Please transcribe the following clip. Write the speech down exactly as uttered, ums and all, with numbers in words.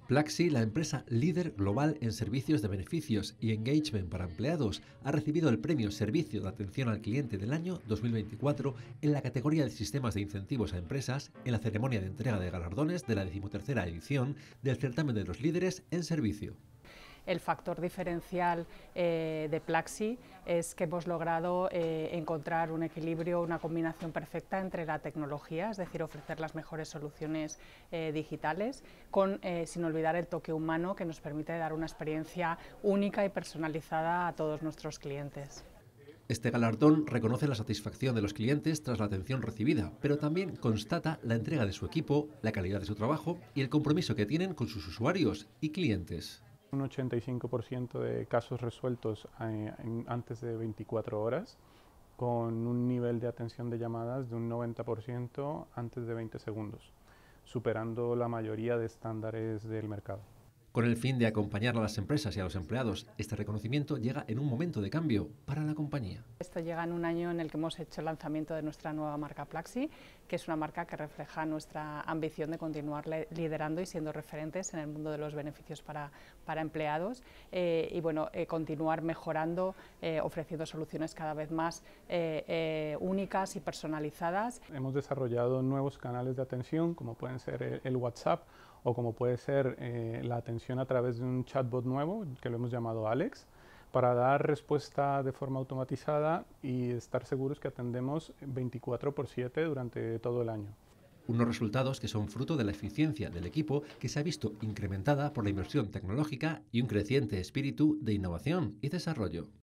Plaxi, la empresa líder global en servicios de beneficios y engagement para empleados, ha recibido el premio Servicio de Atención al Cliente del año dos mil veinticuatro en la categoría de Sistemas de Incentivos a Empresas en la ceremonia de entrega de galardones de la decimotercera edición del certamen de los líderes en servicio. El factor diferencial eh, de Plaxi es que hemos logrado eh, encontrar un equilibrio, una combinación perfecta entre la tecnología, es decir, ofrecer las mejores soluciones eh, digitales, con, eh, sin olvidar el toque humano que nos permite dar una experiencia única y personalizada a todos nuestros clientes. Este galardón reconoce la satisfacción de los clientes tras la atención recibida, pero también constata la entrega de su equipo, la calidad de su trabajo y el compromiso que tienen con sus usuarios y clientes. Un ochenta y cinco por ciento de casos resueltos en, antes de veinticuatro horas, con un nivel de atención de llamadas de un noventa por ciento antes de veinte segundos, superando la mayoría de estándares del mercado. Con el fin de acompañar a las empresas y a los empleados, este reconocimiento llega en un momento de cambio para la compañía. Esto llega en un año en el que hemos hecho el lanzamiento de nuestra nueva marca Plaxi, que es una marca que refleja nuestra ambición de continuar liderando y siendo referentes en el mundo de los beneficios para, para empleados eh, y bueno, eh, continuar mejorando, eh, ofreciendo soluciones cada vez más eh, eh, únicas y personalizadas. Hemos desarrollado nuevos canales de atención, como pueden ser el, el WhatsApp o como puede ser eh, la atención a través de un chatbot nuevo, que lo hemos llamado Alex, para dar respuesta de forma automatizada y estar seguros que atendemos veinticuatro por siete durante todo el año. Unos resultados que son fruto de la eficiencia del equipo, que se ha visto incrementada por la inversión tecnológica y un creciente espíritu de innovación y desarrollo.